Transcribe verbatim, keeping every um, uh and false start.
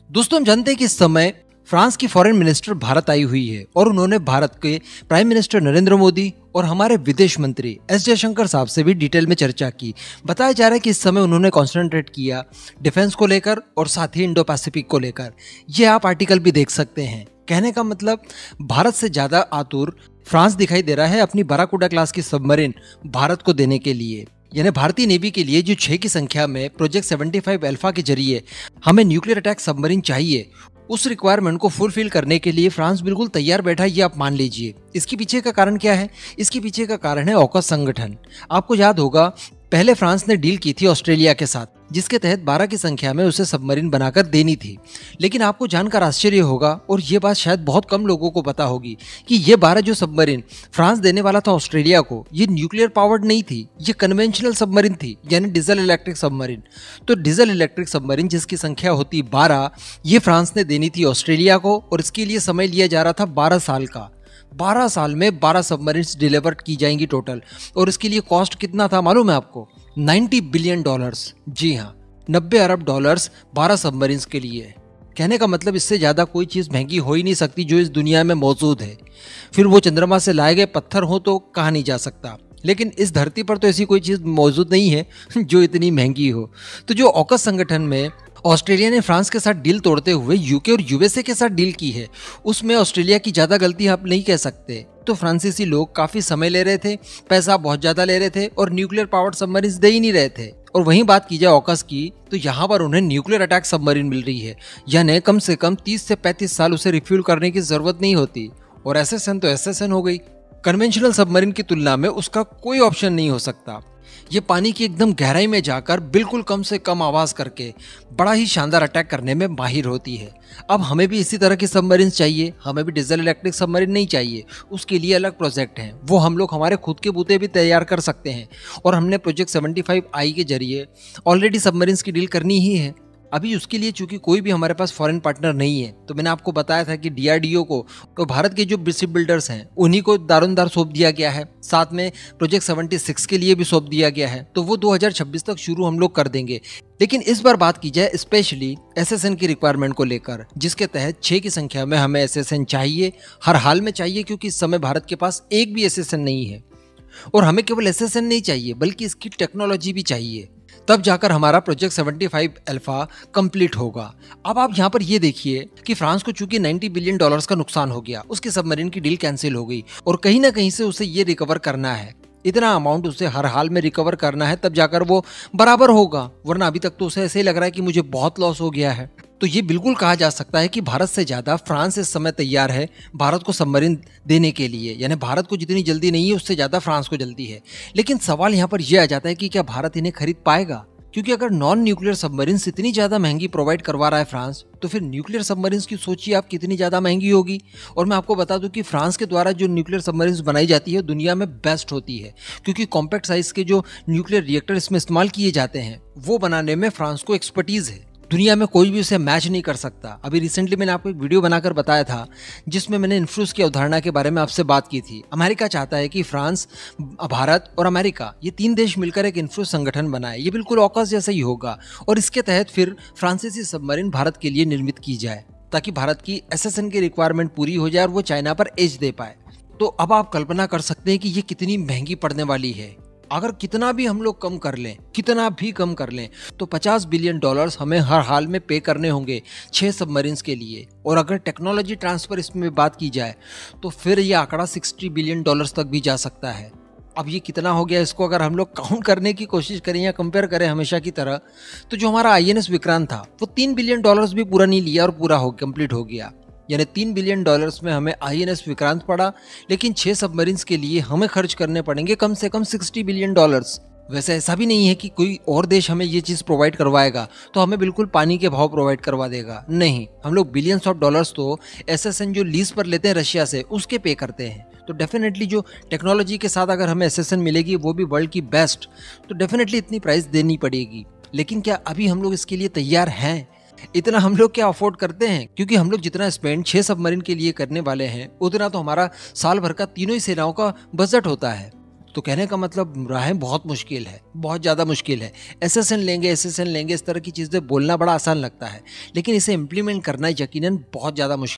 दोस्तों हम जानते हैं कि इस समय फ्रांस की फॉरेन मिनिस्टर भारत आई हुई है और उन्होंने भारत के प्राइम मिनिस्टर नरेंद्र मोदी और हमारे विदेश मंत्री एस जयशंकर साहब से भी डिटेल में चर्चा की। बताया जा रहा है कि इस समय उन्होंने कॉन्सेंट्रेट किया डिफेंस को लेकर और साथ ही इंडो पैसिफिक को लेकर। ये आप आर्टिकल भी देख सकते हैं। कहने का मतलब भारत से ज्यादा आतुर फ्रांस दिखाई दे रहा है अपनी बराकुडा क्लास की सबमरीन भारत को देने के लिए, यानी भारतीय नेवी के लिए जो छह की संख्या में प्रोजेक्ट पचहत्तर अल्फा के जरिए हमें न्यूक्लियर अटैक सबमरीन चाहिए, उस रिक्वायरमेंट को फुलफिल करने के लिए फ्रांस बिल्कुल तैयार बैठा है, ये आप मान लीजिए। इसके पीछे का कारण क्या है? इसके पीछे का कारण है ऑकस संगठन। आपको याद होगा पहले फ्रांस ने डील की थी ऑस्ट्रेलिया के साथ, जिसके तहत बारह की संख्या में उसे सबमरीन बनाकर देनी थी। लेकिन आपको जानकर आश्चर्य होगा और ये बात शायद बहुत कम लोगों को पता होगी कि ये बारह जो सबमरीन फ्रांस देने वाला था ऑस्ट्रेलिया को, ये न्यूक्लियर पावर्ड नहीं थी, ये कन्वेंशनल सबमरीन थी, यानी डीजल इलेक्ट्रिक सबमरीन। तो डीजल इलेक्ट्रिक सबमरीन जिसकी संख्या होती बारह, ये फ्रांस ने देनी थी ऑस्ट्रेलिया को और इसके लिए समय लिया जा रहा था बारह साल का। बारह साल में बारह सबमरीन्स डिलीवर की जाएंगी टोटल, और इसके लिए कॉस्ट कितना था मालूम है आपको? नब्बे बिलियन डॉलर्स। जी हाँ, नब्बे अरब डॉलर्स बारह सबमरीन्स के लिए। कहने का मतलब इससे ज्यादा कोई चीज महंगी हो ही नहीं सकती जो इस दुनिया में मौजूद है। फिर वो चंद्रमा से लाए गए पत्थर हो तो कहा नहीं जा सकता, लेकिन इस धरती पर तो ऐसी कोई चीज मौजूद नहीं है जो इतनी महंगी हो। तो जो ऑकस संगठन में ऑस्ट्रेलिया ने फ्रांस के साथ डील तोड़ते हुए यूके और यूएसए के साथ डील की है, उसमें ऑस्ट्रेलिया की ज्यादा गलती आप नहीं कह सकते। तो फ्रांसीसी लोग काफी समय ले रहे थे, पैसा बहुत ज्यादा ले रहे थे और न्यूक्लियर पावर्ड सबमरीन्स दे ही नहीं रहे थे। और वहीं बात की जाए ऑकस की, तो यहाँ पर उन्हें न्यूक्लियर अटैक सबमरीन मिल रही है, यानी कम से कम तीस से पैंतीस साल उसे रिफ्यूल करने की जरूरत नहीं होती। और एसएसएन तो एसएसएन हो गई। कन्वेंशनल सबमरीन की तुलना में उसका कोई ऑप्शन नहीं हो सकता। ये पानी की एकदम गहराई में जाकर बिल्कुल कम से कम आवाज करके बड़ा ही शानदार अटैक करने में माहिर होती है। अब हमें भी इसी तरह की सबमरीन चाहिए, हमें भी डीजल इलेक्ट्रिक सबमरीन नहीं चाहिए। उसके लिए अलग प्रोजेक्ट हैं, वो हम लोग हमारे खुद के बूते भी तैयार कर सकते हैं। और हमने प्रोजेक्ट पचहत्तर आई के जरिए ऑलरेडी सबमरीन्स की डील करनी ही है। अभी उसके लिए चूंकि कोई भी हमारे पास फॉरेन पार्टनर नहीं है, तो मैंने आपको बताया था कि डीआरडीओ को तो भारत के जो शिप बिल्डर्स हैं उन्हीं को दारोमदार सौंप दिया गया है, साथ में प्रोजेक्ट छिहत्तर के लिए भी सौंप दिया गया है। तो वो दो हज़ार छब्बीस तक शुरू हम लोग कर देंगे। लेकिन इस बार बात की जाए स्पेशली एसएसएन की रिक्वायरमेंट को लेकर, जिसके तहत छह की संख्या में हमें एसएसएन चाहिए, हर हाल में चाहिए, क्योंकि इस समय भारत के पास एक भी एसएसएन नहीं है। और हमें केवल एसएसएन नहीं चाहिए बल्कि इसकी टेक्नोलॉजी भी चाहिए, तब जाकर हमारा प्रोजेक्ट पचहत्तर अल्फा कंप्लीट होगा। अब आप यहाँ पर ये देखिए कि फ्रांस को चूंकि नब्बे बिलियन डॉलर्स का नुकसान हो गया, उसकी सबमरीन की डील कैंसिल हो गई और कहीं ना कहीं से उसे ये रिकवर करना है, इतना अमाउंट उसे हर हाल में रिकवर करना है, तब जाकर वो बराबर होगा। वरना अभी तक तो उसे ऐसे ही लग रहा है कि मुझे बहुत लॉस हो गया है। तो ये बिल्कुल कहा जा सकता है कि भारत से ज्यादा फ्रांस इस समय तैयार है भारत को सबमरीन देने के लिए, यानी भारत को जितनी जल्दी नहीं है उससे ज्यादा फ्रांस को जल्दी है। लेकिन सवाल यहाँ पर यह आ जाता है कि क्या भारत इन्हें खरीद पाएगा? क्योंकि अगर नॉन न्यूक्लियर सबमरीन्स इतनी ज्यादा महंगी प्रोवाइड करवा रहा है फ्रांस, तो फिर न्यूक्लियर सबमरीन्स की सोचिए आप कितनी ज्यादा महंगी होगी। और मैं आपको बता दूं कि फ्रांस के द्वारा जो न्यूक्लियर सबमरीन्स बनाई जाती है दुनिया में बेस्ट होती है, क्योंकि कॉम्पैक्ट साइज के जो न्यूक्लियर रिएक्टर इसमें इस्तेमाल किए जाते हैं वो बनाने में फ्रांस को एक्सपर्टीज है। दुनिया में कोई भी उसे मैच नहीं कर सकता। अभी रिसेंटली मैंने आपको एक वीडियो बनाकर बताया था जिसमें मैंने इन्फ्लूस की अवधारणा के बारे में आपसे बात की थी। अमेरिका चाहता है कि फ्रांस, भारत और अमेरिका ये तीन देश मिलकर एक इन्फ्लूस संगठन बनाए। ये बिल्कुल ऑकस जैसा ही होगा और इसके तहत फिर फ्रांसीसी सबमरीन भारत के लिए निर्मित की जाए, ताकि भारत की एसएसएन की रिक्वायरमेंट पूरी हो जाए और वो चाइना पर एज दे पाए। तो अब आप कल्पना कर सकते हैं कि ये कितनी महंगी पड़ने वाली है। अगर कितना भी हम लोग कम कर लें, कितना भी कम कर लें, तो पचास बिलियन डॉलर्स हमें हर हाल में पे करने होंगे छह सबमरीन्स के लिए। और अगर टेक्नोलॉजी ट्रांसफर इसमें बात की जाए तो फिर ये आंकड़ा साठ बिलियन डॉलर्स तक भी जा सकता है। अब ये कितना हो गया, इसको अगर हम लोग काउंट करने की कोशिश करें या कंपेयर करें हमेशा की तरह, तो जो हमारा आईएनएस विक्रांत था वो तीन बिलियन डॉलर्स भी पूरा नहीं लिया और पूरा हो कंप्लीट हो गया। यानी तीन बिलियन डॉलर्स में हमें आईएनएस विक्रांत पड़ा, लेकिन छह सबमरीन्स के लिए हमें खर्च करने पड़ेंगे कम से कम साठ बिलियन डॉलर्स। वैसे ऐसा भी नहीं है कि कोई और देश हमें ये चीज प्रोवाइड करवाएगा तो हमें बिल्कुल पानी के भाव प्रोवाइड करवा देगा। नहीं, हम लोग बिलियंस ऑफ डॉलर्स तो एसएसएन जो लीज पर लेते हैं रशिया से, उसके पे करते हैं। तो डेफिनेटली जो टेक्नोलॉजी के साथ अगर हमें एसएसएन मिलेगी वो भी वर्ल्ड की बेस्ट, तो डेफिनेटली इतनी प्राइस देनी पड़ेगी। लेकिन क्या अभी हम लोग इसके लिए तैयार हैं? इतना हम लोग क्या अफोर्ड करते हैं? क्योंकि हम लोग जितना स्पेंड छह सबमरीन के लिए करने वाले हैं उतना तो हमारा साल भर का तीनों ही सेनाओं का बजट होता है। तो कहने का मतलब राहें बहुत मुश्किल है, बहुत ज़्यादा मुश्किल है। एसेसन लेंगे, एसेसन लेंगे, इस तरह की चीज़ें बोलना बड़ा आसान लगता है, लेकिन इसे इम्प्लीमेंट करना यकीनन बहुत ज़्यादा मुश्किल